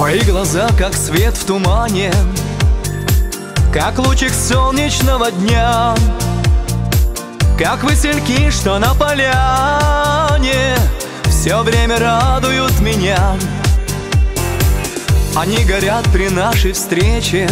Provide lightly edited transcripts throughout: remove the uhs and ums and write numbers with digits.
Твои глаза, как свет в тумане, как лучик солнечного дня, как васильки, что на поляне, все время радуют меня. Они горят при нашей встрече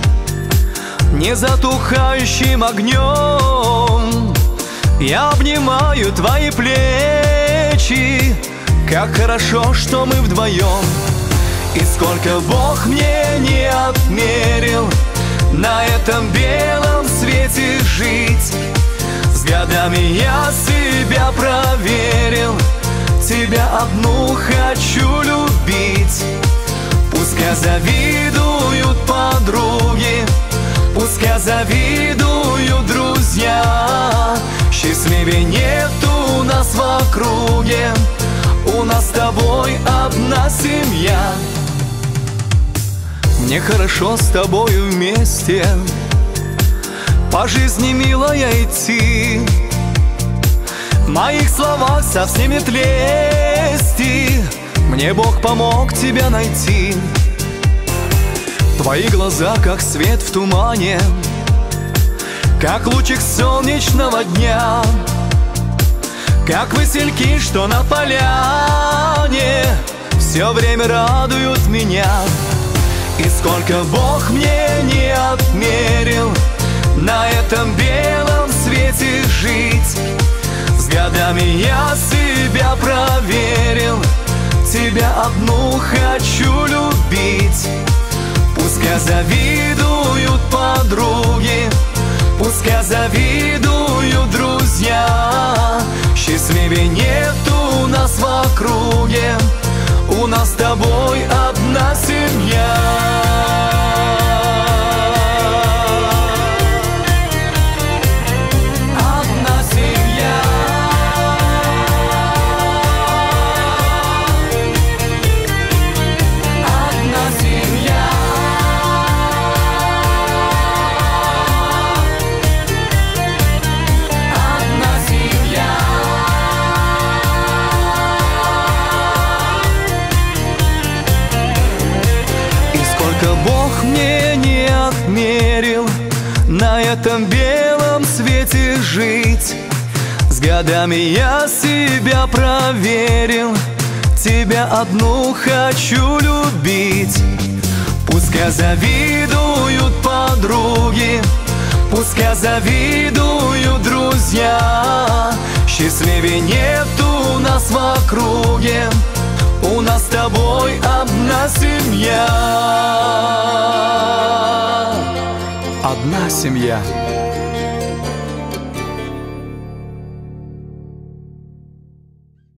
незатухающим огнем. Я обнимаю твои плечи, как хорошо, что мы вдвоем. И сколько Бог мне не отмерил на этом белом свете жить, с годами я себя проверил, тебя одну хочу любить. Пускай завидуют подруги, пускай завидуют друзья, счастливее нету нас в округе, у нас с тобой одна семья. Мне хорошо с тобою вместе, по жизни, милая, идти. В моих словах совсем нет лести, мне Бог помог тебя найти. Твои глаза, как свет в тумане, как лучик солнечного дня, как васильки, что на поляне, все время радуют меня. И сколько Бог мне не отмерил на этом белом свете жить, с годами я себя проверил, тебя одну хочу любить. Пускай завидуют подруги, пускай завидуют друзья, счастливее нету нас в округе, у нас с тобой одна семья. Одна семья. Одна семья. Одна семья. Бог мне не отмерил на этом белом свете жить, с годами я себя проверил, тебя одну хочу любить. Пускай завидуют подруги, пускай завидуют друзья, счастливее нету нас в округе, у нас с тобой одна семья. Одна семья.